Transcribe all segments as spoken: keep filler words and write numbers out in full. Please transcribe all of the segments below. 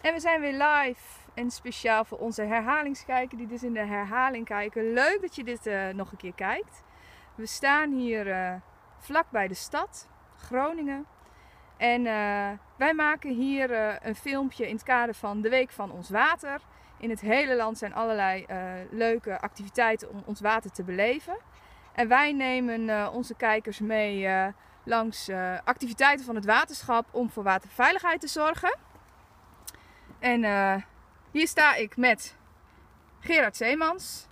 En we zijn weer live en speciaal voor onze herhalingskijker die dus in de herhaling kijken. Leuk dat je dit uh, nog een keer kijkt. We staan hier uh, vlak bij de stad, Groningen. En uh, wij maken hier uh, een filmpje in het kader van de Week van ons Water. In het hele land zijn allerlei uh, leuke activiteiten om ons water te beleven. En wij nemen uh, onze kijkers mee uh, langs uh, activiteiten van het waterschap om voor waterveiligheid te zorgen. En uh, hier sta ik met Gerard Zeemans.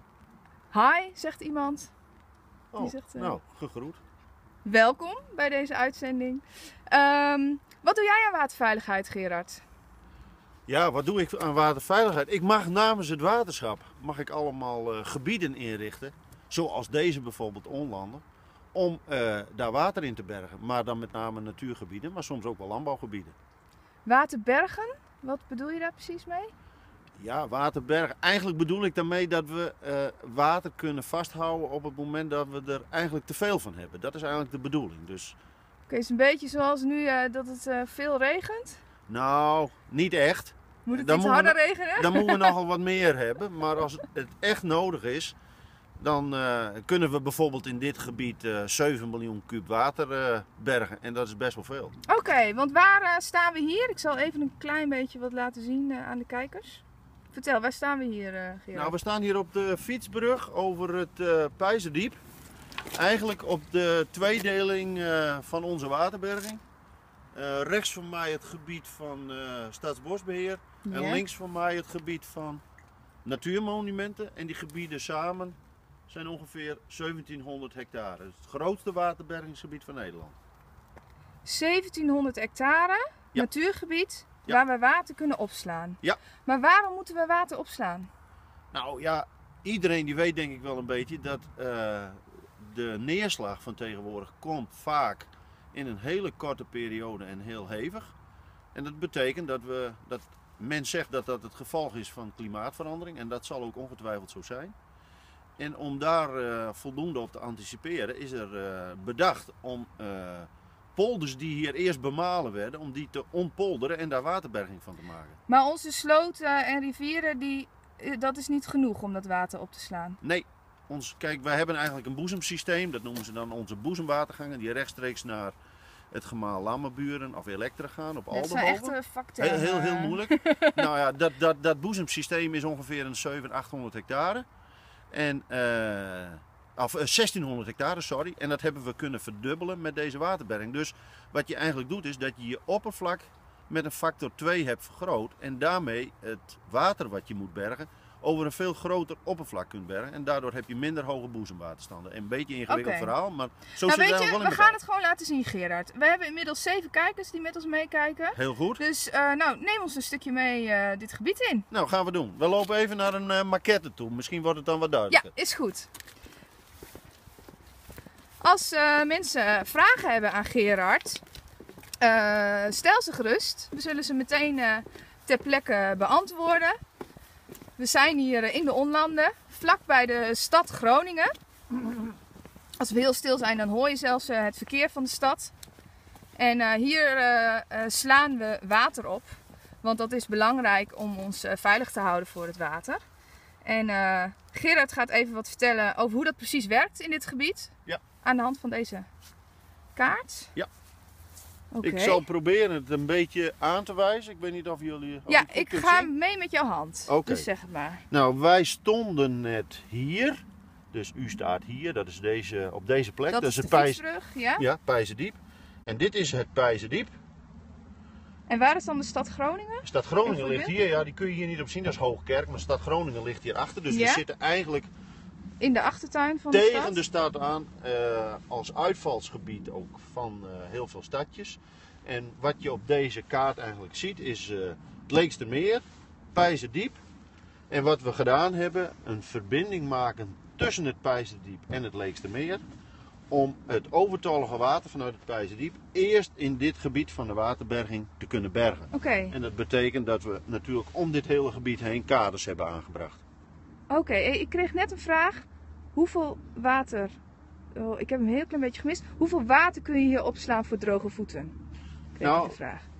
Hi, zegt iemand. Oh, Die zegt, uh, nou, gegroet. Welkom bij deze uitzending. Um, wat doe jij aan waterveiligheid, Gerard? Ja, wat doe ik aan waterveiligheid? Ik mag namens het waterschap mag ik allemaal uh, gebieden inrichten, zoals deze bijvoorbeeld Onlanden, om uh, daar water in te bergen. Maar dan met name natuurgebieden, maar soms ook wel landbouwgebieden. Waterbergen? Wat bedoel je daar precies mee? Ja, waterbergen. Eigenlijk bedoel ik daarmee dat we uh, water kunnen vasthouden op het moment dat we er eigenlijk te veel van hebben. Dat is eigenlijk de bedoeling. Dus... Oké, okay, het is een beetje zoals nu uh, dat het uh, veel regent? Nou, niet echt. Moet het dan iets harder we, regenen? Dan moeten we nogal wat meer hebben. Maar als het echt nodig is, dan uh, kunnen we bijvoorbeeld in dit gebied uh, zeven miljoen kuub water uh, bergen. En dat is best wel veel. Oké, okay, want waar uh, staan we hier? Ik zal even een klein beetje wat laten zien uh, aan de kijkers. Vertel, waar staan we hier, uh, Gerard? Nou, we staan hier op de fietsbrug over het uh, Peizerdiep. Eigenlijk op de tweedeling uh, van onze waterberging. Uh, rechts van mij het gebied van uh, Staatsbosbeheer. Ja. En links van mij het gebied van natuurmonumenten. En die gebieden samen zijn ongeveer zeventienhonderd hectare. Het grootste waterbergingsgebied van Nederland. zeventienhonderd hectare, ja. Natuurgebied, ja. Waar we water kunnen opslaan. Ja. Maar waarom moeten we water opslaan? Nou ja, iedereen die weet denk ik wel een beetje dat uh, de neerslag van tegenwoordig komt vaak in een hele korte periode en heel hevig. En dat betekent dat we, dat men zegt dat dat het gevolg is van klimaatverandering. En dat zal ook ongetwijfeld zo zijn. En om daar uh, voldoende op te anticiperen is er uh, bedacht om uh, polders die hier eerst bemalen werden, om die te ontpolderen en daar waterberging van te maken. Maar onze sloten en rivieren, die, dat is niet genoeg om dat water op te slaan? Nee. Ons, kijk, wij hebben eigenlijk een boezemsysteem, dat noemen ze dan onze boezemwatergangen, die rechtstreeks naar het gemaal Lammerburen of Elektra gaan op Aldenhoven. Dat zijn echt facten. Heel, heel, heel moeilijk. Nou ja, dat, dat, dat boezemsysteem is ongeveer een zevenhonderd, achthonderd hectare. En, uh, of uh, zestienhonderd hectare, sorry. En dat hebben we kunnen verdubbelen met deze waterberging. Dus wat je eigenlijk doet is dat je je oppervlak met een factor twee hebt vergroot. En daarmee het water wat je moet bergen over een veel groter oppervlak kunt bergen. En daardoor heb je minder hoge boezemwaterstanden. Een beetje een ingewikkeld okay. verhaal, maar zo nou, zit het weet je, wel in we gaan het gewoon laten zien, Gerard. We hebben inmiddels zeven kijkers die met ons meekijken. Heel goed. Dus uh, nou, neem ons een stukje mee uh, dit gebied in. Nou, gaan we doen. We lopen even naar een uh, maquette toe. Misschien wordt het dan wat duidelijker. Ja, is goed. Als uh, mensen vragen hebben aan Gerard, uh, stel ze gerust. We zullen ze meteen uh, ter plekke beantwoorden. We zijn hier in de Onlanden, vlak bij de stad Groningen. Als we heel stil zijn, dan hoor je zelfs het verkeer van de stad. En uh, hier uh, uh, slaan we water op, want dat is belangrijk om ons uh, veilig te houden voor het water. En uh, Gerard gaat even wat vertellen over hoe dat precies werkt in dit gebied. Ja. Aan de hand van deze kaart. Ja. Okay. Ik zal proberen het een beetje aan te wijzen. Ik weet niet of jullie. Of ja, ik ga zien. mee met jouw hand. Okay. Dus zeg het maar. Nou, wij stonden net hier. Dus u staat hier. Dat is deze, op deze plek. Dat, dat is het de Pijs... fietsbrug, ja? Ja, Peizerdiep. En dit is het Peizerdiep. En waar is dan de stad Groningen? De stad Groningen ligt hier. Ja, die kun je hier niet op zien. Dat is Hoogkerk. Maar de stad Groningen ligt hier achter. Dus ja? we zitten eigenlijk in de achtertuin van de tegen stad? de stad aan. Uh, als uitvalsgebied ook van uh, heel veel stadjes. En wat je op deze kaart eigenlijk ziet is uh, het Leekstermeer, Peizerdiep. En wat we gedaan hebben, een verbinding maken tussen het Peizerdiep en het Leekstermeer. Om het overtollige water vanuit het Peizerdiep eerst in dit gebied van de waterberging te kunnen bergen. Okay. En dat betekent dat we natuurlijk om dit hele gebied heen kaders hebben aangebracht. Oké, okay, ik kreeg net een vraag. Hoeveel water, oh, ik heb hem een heel klein beetje gemist. Hoeveel water kun je hier opslaan voor droge voeten? Kreeg nou, ik de vraag.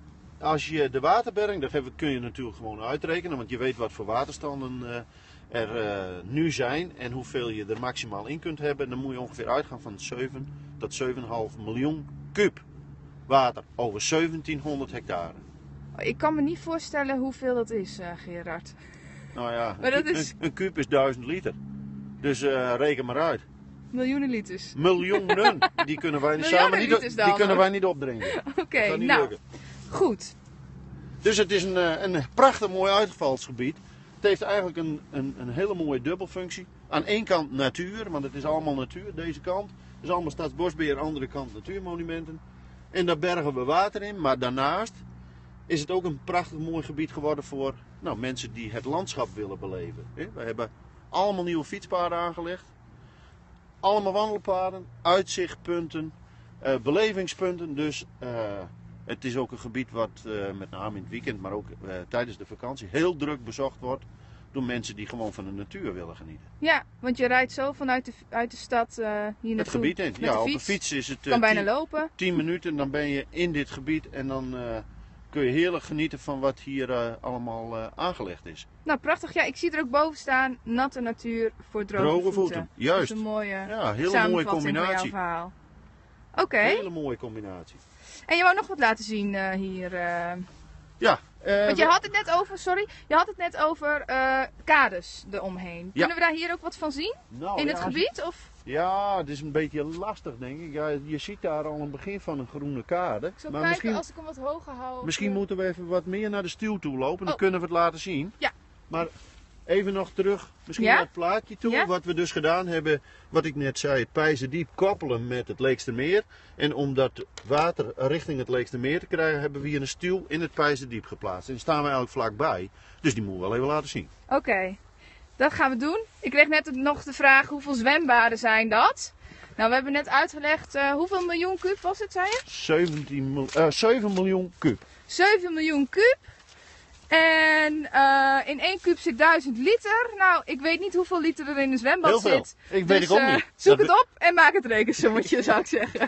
als je de waterberging, dat heb- kun je natuurlijk gewoon uitrekenen, want je weet wat voor waterstanden uh, er uh, nu zijn en hoeveel je er maximaal in kunt hebben. Dan moet je ongeveer uitgaan van zeven tot zeven komma vijf miljoen kub water over zeventienhonderd hectare. Ik kan me niet voorstellen hoeveel dat is, uh, Gerard. Nou ja, Maar dat een, is- een, een kuub is duizend liter. Dus uh, reken maar uit. Miljoenen liters. Miljoenen, die kunnen wij niet, Miljoenen samen niet, liters dan die kunnen ook. wij niet opdrinken. Oké, Dat gaat niet nou, lukken. goed. Dus het is een, eh, een prachtig mooi uitvalsgebied. Het heeft eigenlijk een, een, een hele mooie dubbelfunctie. Aan één kant natuur, want het is allemaal natuur. Deze kant is allemaal Staatsbosbeheer, aan de andere kant natuurmonumenten. En daar bergen we water in. Maar daarnaast is het ook een prachtig mooi gebied geworden voor nou, mensen die het landschap willen beleven. We hebben allemaal nieuwe fietspaden aangelegd. Allemaal wandelpaden, uitzichtpunten, uh, belevingspunten. Dus uh, het is ook een gebied wat uh, met name in het weekend, maar ook uh, tijdens de vakantie heel druk bezocht wordt door mensen die gewoon van de natuur willen genieten. Ja, want je rijdt zo vanuit de, uit de stad uh, hier naartoe. Het gebied in. Met Ja, de op fiets. een fiets is het Kan uh, bijna tien, lopen. tien minuten, dan ben je in dit gebied en dan uh, kun je heerlijk genieten van wat hier uh, allemaal uh, aangelegd is. Nou, prachtig. Ja, ik zie er ook boven staan. Natte natuur voor droge, Droge voeten. voeten, juist. Dat is een mooie Ja, hele mooie samenvatting van jouw combinatie. verhaal. Oké. Hele mooie combinatie. En je wou nog wat laten zien uh, hier. Uh... Ja. Uh, Want je had het net over, sorry, je had het net over uh, kades eromheen. Ja. Kunnen we daar hier ook wat van zien? nou, In ja, het als je- gebied? Of? Ja, het is een beetje lastig denk ik. Ja, je ziet daar al een begin van een groene kade. Ik zal Maar kijken misschien, als ik hem wat hoger hou. misschien of, uh, moeten we even wat meer naar de stuw toe lopen. Dan Oh. kunnen we het laten zien. Ja. Maar even nog terug, misschien Ja? naar het plaatje toe. Ja? Wat we dus gedaan hebben, wat ik net zei, het Peizerdiep koppelen met het Leekstermeer. En om dat water richting het Leekstermeer te krijgen, hebben we hier een stuw in het Peizerdiep geplaatst. En daar staan we eigenlijk vlakbij. Dus die moeten we wel even laten zien. Oké, dat gaan we doen. Ik kreeg net nog de vraag hoeveel zwembaden zijn dat? Nou, we hebben net uitgelegd uh, hoeveel miljoen kuub was het, zei je? zeventien, mil- uh, zeven miljoen kub. zeven miljoen kuub. En uh, in één kuub zit duizend liter. Nou, ik weet niet hoeveel liter er in een zwembad Heel veel. zit. Ik weet Dus, ik ook uh, niet. Zoek Dat het op en maak het rekensommetje, zou ik zeggen.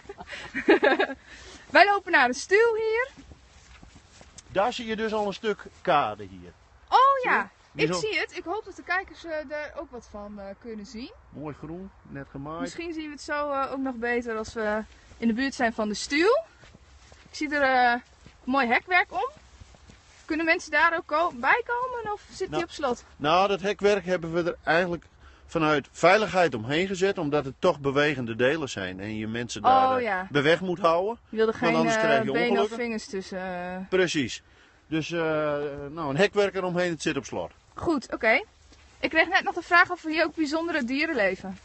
Wij lopen naar de stuw hier. Daar zie je dus al een stuk kade hier. Oh ja, Die ik zo- zie het. Ik hoop dat de kijkers uh, er ook wat van uh, kunnen zien. Mooi groen, net gemaaid. Misschien zien we het zo uh, ook nog beter als we in de buurt zijn van de stuw. Ik zie er uh, mooi hekwerk om. Kunnen mensen daar ook ko- bij komen of zit die Nou, op slot? Nou, dat hekwerk hebben we er eigenlijk vanuit veiligheid omheen gezet, omdat het toch bewegende delen zijn. En je mensen daar Oh eh, ja, bij weg moet houden. je wilde want geen anders uh, krijg je benen of ongelukken. vingers tussen. uh. Precies. Dus eh, nou, een hekwerk eromheen, het zit op slot. Goed, oké. Ik kreeg net nog de vraag of er hier ook bijzondere dieren leven.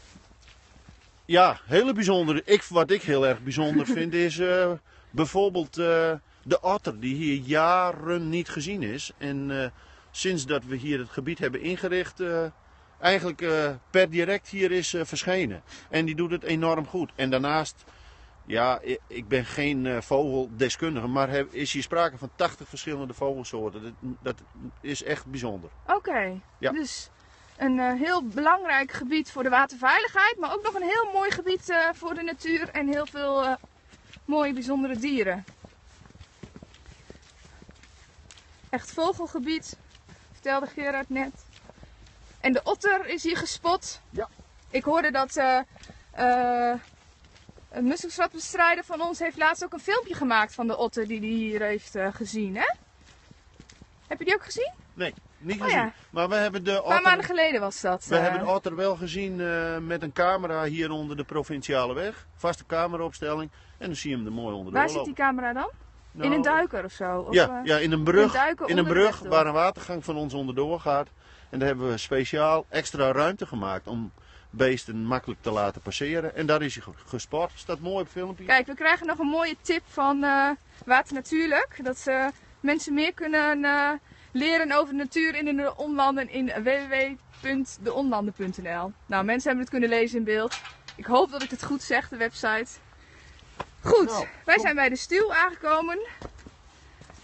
Ja, hele bijzondere. Ik, wat ik heel erg bijzonder vind is eh, bijvoorbeeld eh, de otter die hier jaren niet gezien is. En eh, sinds dat we hier het gebied hebben ingericht, eh, eigenlijk eh, per direct hier is eh, verschenen. En die doet het enorm goed. En daarnaast, ja, ik, ik ben geen eh, vogeldeskundige, maar heb, is hier sprake van tachtig verschillende vogelsoorten. Dat, dat is echt bijzonder. Oké, Ja. dus een uh, heel belangrijk gebied voor de waterveiligheid, maar ook nog een heel mooi gebied uh, voor de natuur en heel veel uh, mooie bijzondere dieren. Echt vogelgebied, vertelde Gerard net. En de otter is hier gespot. Ja. Ik hoorde dat uh, uh, een musselschatbestrijder van ons heeft laatst ook een filmpje gemaakt van de otter die hij hier heeft uh, gezien, hè? Heb je die ook gezien? Nee, niet Oh gezien. ja. Maar we hebben de Een paar otter... maanden geleden was dat. We uh, hebben de otter wel gezien uh, met een camera hier onder de provinciale weg. Vaste cameraopstelling. En dan zie je hem er mooi onderdoor Waar zit die lopen. camera dan? Nou, In een duiker of zo? Of, Ja, uh, ja, in een in brug, duiken in een onder de brug weg door. waar een watergang van ons onderdoor gaat. En daar hebben we speciaal extra ruimte gemaakt om beesten makkelijk te laten passeren. En daar is hij ge- gespot. Staat mooi op het filmpje. Kijk, we krijgen nog een mooie tip van uh, Water Natuurlijk. Dat ze mensen meer kunnen uh, leren over de natuur in de onlanden in w w w punt de onlanden punt n l. Nou, mensen hebben het kunnen lezen in beeld. Ik hoop dat ik het goed zeg, de website. Goed, Nou, wij kom. zijn bij de stuw aangekomen.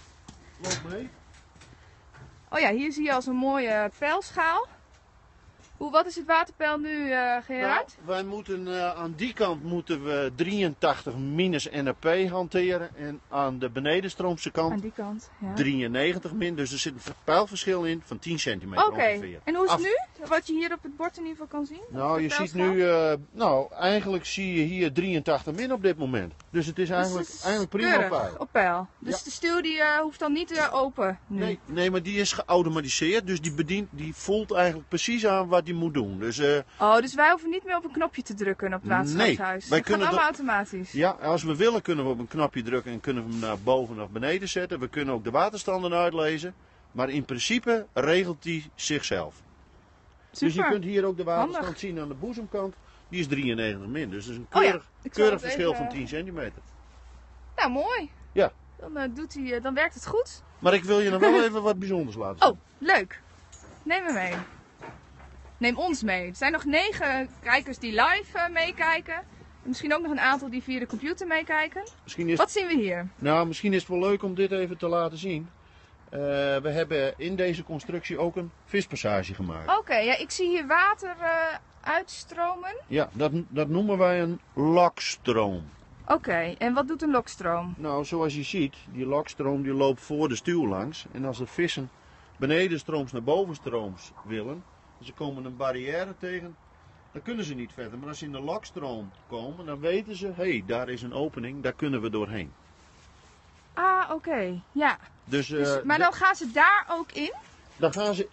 Loop mee. Oh ja, hier zie je als een mooie pijlschaal. Hoe, wat is het waterpeil nu, uh, Gerard? Nou, wij moeten uh, aan die kant moeten we drieëntachtig minus N A P hanteren en aan de benedenstroomse kant, aan die kant ja. drieënnegentig min. Dus er zit een pijlverschil in van tien centimeter Oké, ongeveer. En hoe is Af... het nu? Wat je hier op het bord in ieder geval kan zien? Nou, je ziet nu, uh, nou eigenlijk zie je hier drieëntachtig min op dit moment. Dus het is eigenlijk, dus het is eigenlijk prima op peil. op peil. Dus ja. de stuw die uh, hoeft dan niet uh, open nu? Nee, nee, maar die is geautomatiseerd, dus die bedient, die voelt eigenlijk precies aan wat die moet doen. Dus, uh, oh, dus wij hoeven niet meer op een knopje te drukken op het waterschapshuis? Nee, wij het kunnen gaat allemaal dat, automatisch? Ja, als we willen kunnen we op een knopje drukken en kunnen we hem naar boven of naar beneden zetten. We kunnen ook de waterstanden uitlezen, maar in principe regelt die zichzelf. Super. Dus je kunt hier ook de waterstand Handig. zien aan de boezemkant. Die is drieënnegentig min, dus dat is een keurig, oh ja, keurig verschil even... van tien centimeter. Nou, mooi. Ja. Dan, uh, doet hij, uh, dan werkt het goed. Maar ik wil je nog wel even wat bijzonders laten zien. Oh, leuk. Neem me mee. Neem ons mee. Er zijn nog negen kijkers die live uh, meekijken. En misschien ook nog een aantal die via de computer meekijken. Misschien is... Wat zien we hier? Nou, misschien is het wel leuk om dit even te laten zien. Uh, we hebben in deze constructie ook een vispassage gemaakt. Oké, okay, ja, ik zie hier water uh, uitstromen. Ja, dat, dat noemen wij een lokstroom. Oké, okay, en wat doet een lokstroom? Nou, zoals je ziet, die lokstroom die loopt voor de stuw langs. En als de vissen benedenstrooms naar bovenstrooms willen, ze komen een barrière tegen, dan kunnen ze niet verder. Maar als ze in de lokstroom komen, dan weten ze, hé, hey, daar is een opening, daar kunnen we doorheen. Ah, oké, okay. Ja. Dus, uh, dus, maar dan gaan ze daar ook in? Dan gaan ze,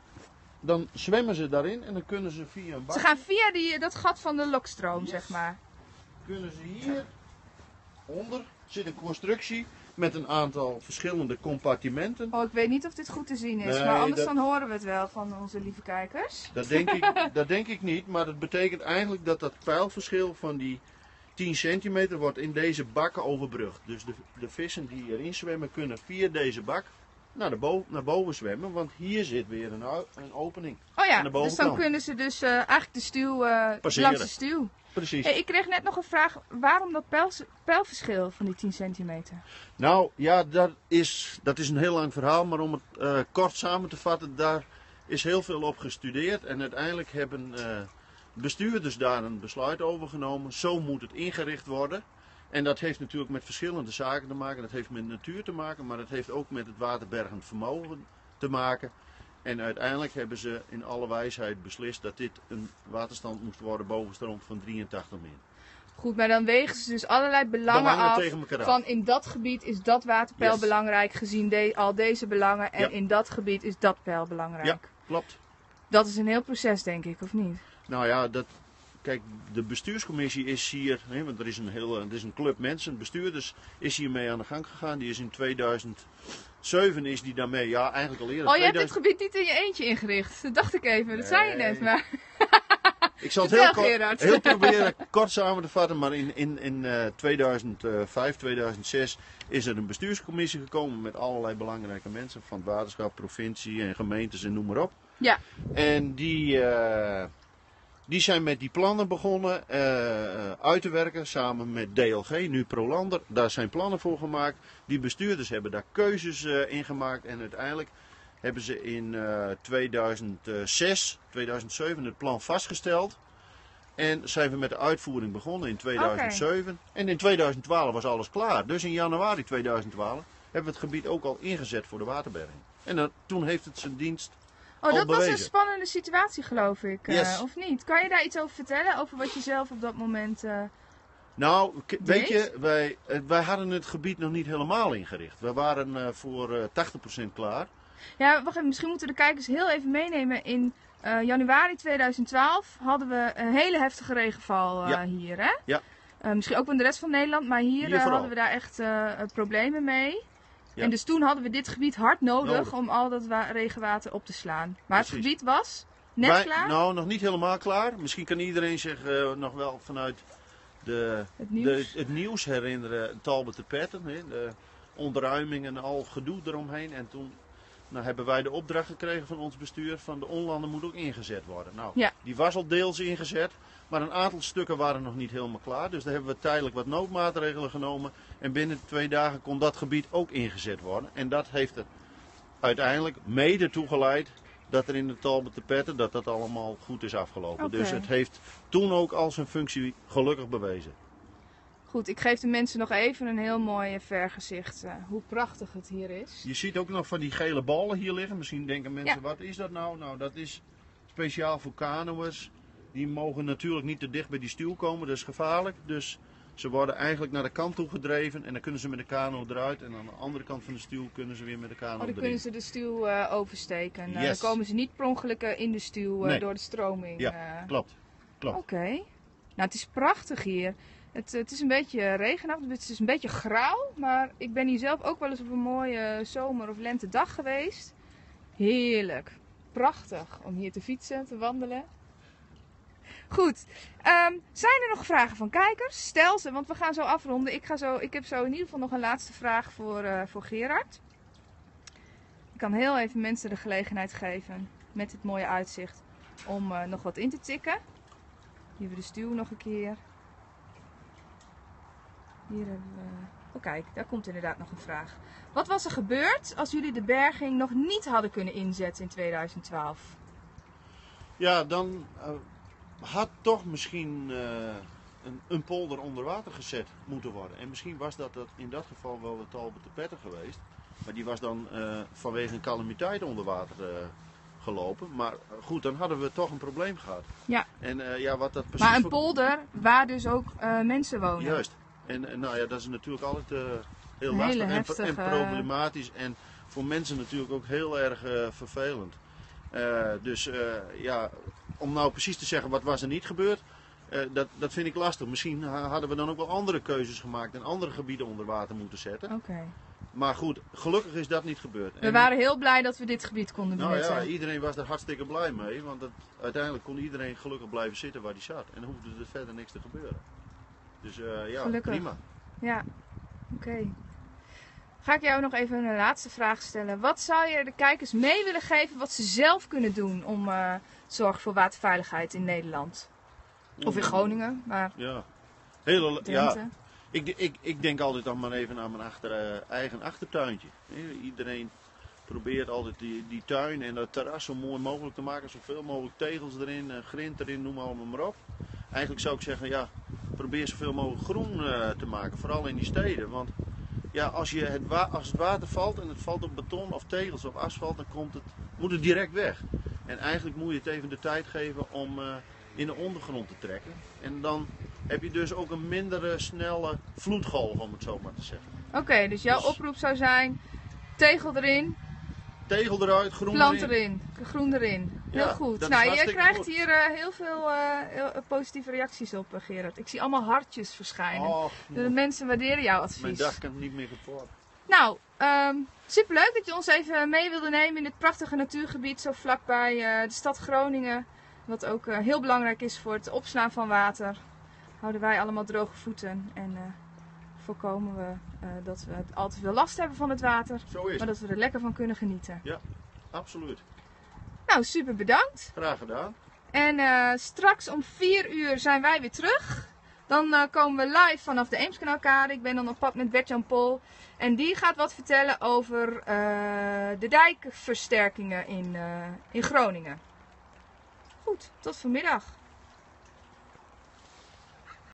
dan zwemmen ze daarin en dan kunnen ze via een bak. Ze gaan via die, dat gat van de lokstroom, yes. zeg maar. Kunnen ze hier onder zit een constructie met een aantal verschillende compartimenten. Oh, ik weet niet of dit goed te zien is, nee, maar anders dat, dan horen we het wel van onze lieve kijkers. Dat denk, ik, dat denk ik niet, maar dat betekent eigenlijk dat dat pijlverschil van die tien centimeter wordt in deze bakken overbrugd. Dus de, de vissen die erin zwemmen kunnen via deze bak naar, de boven, naar boven zwemmen, want hier zit weer een, een opening. Oh ja, aan de bovenkant. Dus dan kunnen ze dus uh, eigenlijk de stuw uh, langs de stuw. Precies. Hey, ik kreeg net nog een vraag, waarom dat pijl, pijlverschil van die tien centimeter? Nou ja, dat is, dat is een heel lang verhaal, maar om het uh, kort samen te vatten, daar is heel veel op gestudeerd. En uiteindelijk hebben uh, bestuurders daar een besluit over genomen. Zo moet het ingericht worden. En dat heeft natuurlijk met verschillende zaken te maken. Dat heeft met natuur te maken, maar dat heeft ook met het waterbergend vermogen te maken. En uiteindelijk hebben ze in alle wijsheid beslist dat dit een waterstand moest worden bovenstroom van drieëntachtig min. Goed, maar dan wegen ze dus allerlei belangen, belangen af. Tegen elkaar af. Van in dat gebied is dat waterpeil yes. belangrijk gezien de, al deze belangen. En ja. in dat gebied is dat peil belangrijk. Ja, klopt. Dat is een heel proces, denk ik, of niet? Nou ja, dat, kijk, de bestuurscommissie is hier, hè, want er is een hele, er is een club mensen, bestuurders is hiermee aan de gang gegaan. Die is in tweeduizend zeven is die daarmee, ja eigenlijk al eerder. Oh, je tweeduizend... hebt dit gebied niet in je eentje ingericht. Dat dacht ik even, dat nee. zei je net, maar... Ik zal het heel, kort, heel proberen kort samen te vatten, maar in, in, in uh, tweeduizend vijf, tweeduizend zes is er een bestuurscommissie gekomen met allerlei belangrijke mensen van het waterschap, provincie en gemeentes en noem maar op. Ja. En die, uh, die zijn met die plannen begonnen uh, uit te werken samen met D L G, nu Prolander. Daar zijn plannen voor gemaakt. Die bestuurders hebben daar keuzes uh, in gemaakt en uiteindelijk hebben ze in uh, tweeduizend zes, tweeduizend zeven het plan vastgesteld. En zijn we met de uitvoering begonnen in tweeduizend zeven. Okay. En in tweeduizend twaalf was alles klaar. Dus in januari tweeduizend twaalf hebben we het gebied ook al ingezet voor de waterberging. En dan, toen heeft het zijn dienst Oh, dat bewezen. was een spannende situatie, geloof ik. Yes. Uh, of niet? Kan je daar iets over vertellen? Over wat je zelf op dat moment uh, Nou, deed? weet je, wij, wij hadden het gebied nog niet helemaal ingericht. We waren uh, voor uh, tachtig procent klaar. Ja, wacht even. Misschien moeten de kijkers heel even meenemen. In uh, januari tweeduizend twaalf hadden we een hele heftige regenval uh, ja. hier, hè? Ja. Uh, misschien ook wel in de rest van Nederland, maar hier, hier uh, hadden we daar echt uh, problemen mee. Ja. En dus toen hadden we dit gebied hard nodig, nodig. om al dat regenwater op te slaan. Maar Precies. het gebied was net Wij, klaar? Nou, nog niet helemaal klaar. Misschien kan iedereen zich uh, nog wel vanuit de, het, nieuws. De, het nieuws herinneren. Talbot de Petten, de ontruiming en al gedoe eromheen. En toen nou, hebben wij de opdracht gekregen van ons bestuur van de onlanden moet ook ingezet worden. Nou, ja. die was al deels ingezet. Maar een aantal stukken waren nog niet helemaal klaar. Dus daar hebben we tijdelijk wat noodmaatregelen genomen. En binnen twee dagen kon dat gebied ook ingezet worden. En dat heeft er uiteindelijk mede toe geleid dat er in de Talbot-de-Petten, dat dat allemaal goed is afgelopen. Oké. Dus het heeft toen ook al zijn functie gelukkig bewezen. Goed, ik geef de mensen nog even een heel mooi vergezicht uh, hoe prachtig het hier is. Je ziet ook nog van die gele ballen hier liggen. Misschien denken mensen, Ja. wat is dat nou? Nou, dat is speciaal voor kanoërs. Die mogen natuurlijk niet te dicht bij die stuw komen, dat is gevaarlijk. Dus ze worden eigenlijk naar de kant toe gedreven en dan kunnen ze met de kano eruit. En aan de andere kant van de stuw kunnen ze weer met de kano Oh, dan erin. kunnen ze de stuw uh, oversteken. Uh, Yes. Dan komen ze niet per ongeluk uh, in de stuw uh, Nee. door de stroming. Ja, uh. klopt. klopt. Oké. Nou, het is prachtig hier. Het, het is een beetje regenachtig, het is een beetje grauw. Maar ik ben hier zelf ook wel eens op een mooie zomer- of lentedag geweest. Heerlijk. Prachtig om hier te fietsen, te wandelen. Goed, um, zijn er nog vragen van kijkers? Stel ze, want we gaan zo afronden. Ik, ga zo, ik heb zo in ieder geval nog een laatste vraag voor, uh, voor Gerard. Ik kan heel even mensen de gelegenheid geven met dit mooie uitzicht om uh, nog wat in te tikken. Hier hebben we de stuw nog een keer. Hier hebben we... Oh kijk, daar komt inderdaad nog een vraag. Wat was er gebeurd als jullie de berging nog niet hadden kunnen inzetten in tweeduizend twaalf? Ja, dan uh, had toch misschien uh, een, een polder onder water gezet moeten worden. En misschien was dat, dat in dat geval wel de Talbot-de-Petten geweest. Maar die was dan uh, vanwege een calamiteit onder water uh, gelopen. Maar uh, goed, dan hadden we toch een probleem gehad. Ja. En, uh, ja wat dat precies Maar een voor... polder waar dus ook uh, mensen wonen. Juist. En, en nou ja, dat is natuurlijk altijd uh, heel Een lastig hele en, heftige... en problematisch. En voor mensen natuurlijk ook heel erg uh, vervelend. Uh, dus uh, ja, om nou precies te zeggen wat was er niet gebeurd, uh, dat, dat vind ik lastig. Misschien hadden we dan ook wel andere keuzes gemaakt en andere gebieden onder water moeten zetten. Oké. Okay. Maar goed, gelukkig is dat niet gebeurd. We en, waren heel blij dat we dit gebied konden nou benutten. ja, iedereen was er hartstikke blij mee, want het, uiteindelijk kon iedereen gelukkig blijven zitten waar hij zat. En dan hoefde er verder niks te gebeuren. Dus uh, ja, gelukkig. Prima. Ja, oké. Okay. Ga ik jou nog even een laatste vraag stellen. Wat zou je de kijkers mee willen geven wat ze zelf kunnen doen om uh, zorgen voor waterveiligheid in Nederland? Of in Groningen, maar ja. Hele, Drenthe. Ja. Ik, ik, ik denk altijd dan maar even aan mijn achter, uh, eigen achtertuintje. Iedereen probeert altijd die, die tuin en dat terras zo mooi mogelijk te maken. Zoveel mogelijk tegels erin, uh, grind erin, noem allemaal maar op. Eigenlijk zou ik zeggen, ja, probeer zoveel mogelijk groen uh, te maken. Vooral in die steden. Want ja, als, je het wa als het water valt en het valt op beton of tegels of asfalt, dan komt het, moet het direct weg. En eigenlijk moet je het even de tijd geven om uh, in de ondergrond te trekken. En dan heb je dus ook een mindere snelle vloedgolf, om het zo maar te zeggen. Oké, okay, dus jouw dus... oproep zou zijn, tegel erin. Tegel eruit, groen plant erin. erin. Groen erin. Heel ja, goed. Nou, je krijgt goed. hier uh, heel veel uh, heel, uh, positieve reacties op, uh, Gerard. Ik zie allemaal hartjes verschijnen. Oh, de mensen waarderen jouw advies. Mijn dag kan niet meer kapot. Nou, um, superleuk dat je ons even mee wilde nemen in dit prachtige natuurgebied zo vlakbij uh, de stad Groningen. Wat ook uh, heel belangrijk is voor het opslaan van water. Houden wij allemaal droge voeten en uh, voorkomen we uh, dat we al te veel last hebben van het water. Zo is maar dat we er lekker van kunnen genieten. Ja, absoluut. Nou, super bedankt. Graag gedaan. En uh, straks om vier uur zijn wij weer terug. Dan uh, komen we live vanaf de Eemskanaalkade. Ik ben dan op pad met Bert-Jan Pol. En die gaat wat vertellen over uh, de dijkversterkingen in, uh, in Groningen. Goed, tot vanmiddag.